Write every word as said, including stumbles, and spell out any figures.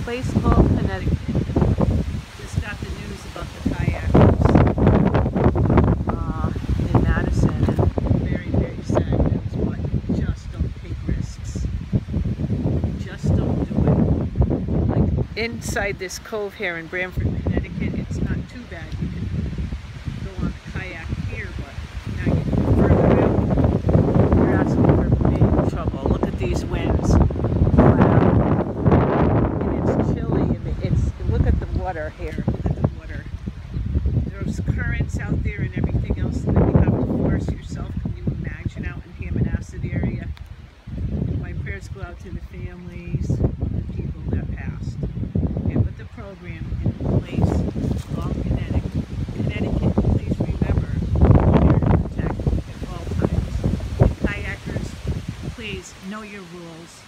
place called Connecticut. Just got the news about the kayakers uh, in Madison, and very, very sad news, but just don't take risks. Just don't do it. Like inside this cove here in Branford, Connecticut, it's not too bad. You can go on a kayak here, but now you go further out, you're asking for big trouble. Look at these winds. Water here. Look at the water. There's currents out there and everything else that you have to force yourself. Can you imagine out in Hammonasset area? My prayers go out to the families of the people that passed. And with the program in place, all Connecticut, Connecticut, please remember, you're to protect at all times. And kayakers, please know your rules.